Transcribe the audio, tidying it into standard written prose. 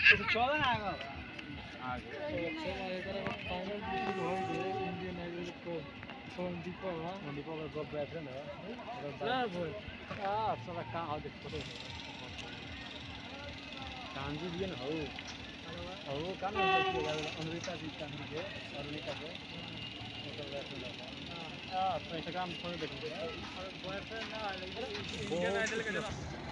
चौदह ना आएगा आगे फाइनल इंडियन आइडल को दीपक का बैटन है साला कहाँ देख फोटो कांजी भी ना हो कहाँ अमृता जी कांजी के अरुणिका के इंस्टाग्राम पर देखो बॉयफ्रेंड ना इंडियन आइडल के